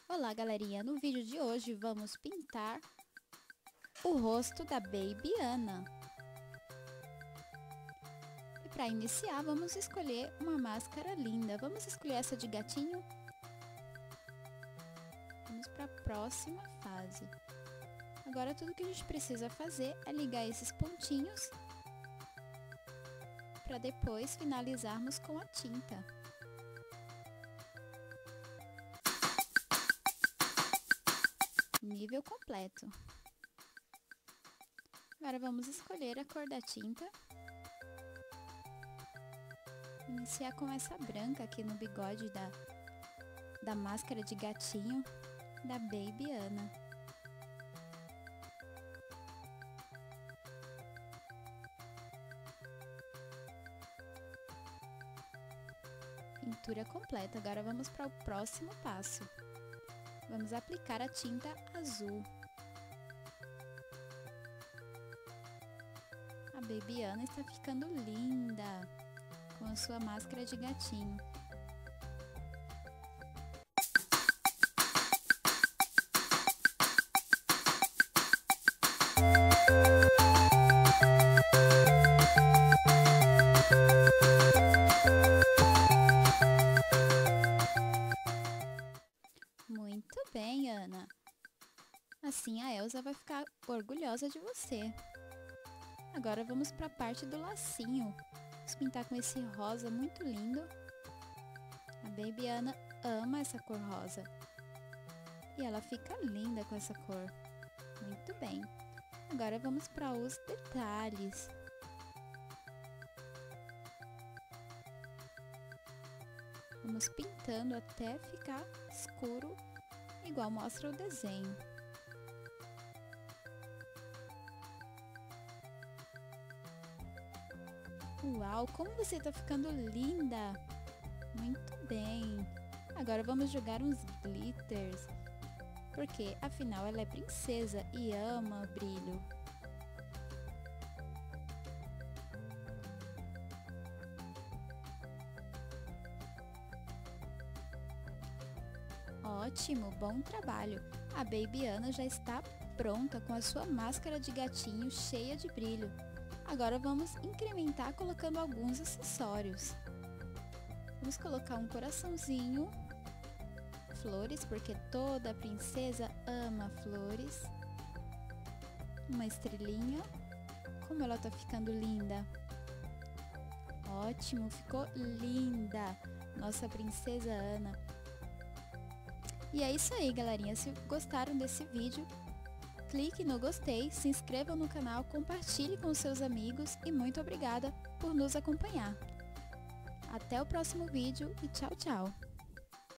Olá, galerinha! No vídeo de hoje vamos pintar o rosto da Baby Ana. E para iniciar vamos escolher uma máscara linda. Vamos escolher essa de gatinho. Vamos para a próxima fase. Agora tudo que a gente precisa fazer é ligar esses pontinhos para depois finalizarmos com a tinta. Nível completo. Agora vamos escolher a cor da tinta. Iniciar com essa branca aqui no bigode da máscara de gatinho da Baby Ana. Pintura completa. Agora vamos para o próximo passo. Vamos aplicar a tinta azul. A Baby Ana está ficando linda com a sua máscara de gatinho. Muito bem, Ana. Assim a Elsa vai ficar orgulhosa de você. Agora vamos para a parte do lacinho. Vamos pintar com esse rosa muito lindo. A Baby Ana ama essa cor rosa. E ela fica linda com essa cor. Muito bem. Agora vamos para os detalhes. Vamos pintando até ficar escuro, igual mostra o desenho. Uau, como você está ficando linda! Muito bem! Agora vamos jogar uns glitters, porque afinal ela é princesa e ama brilho. Ótimo, bom trabalho! A Baby Ana já está pronta com a sua máscara de gatinho cheia de brilho. Agora vamos incrementar colocando alguns acessórios. Vamos colocar um coraçãozinho, flores, porque toda princesa ama flores. Uma estrelinha. Como ela tá ficando linda! Ótimo, ficou linda! Nossa princesa Ana. E é isso aí, galerinha. Se gostaram desse vídeo, clique no gostei, se inscreva no canal, compartilhe com seus amigos e muito obrigada por nos acompanhar. Até o próximo vídeo e tchau, tchau!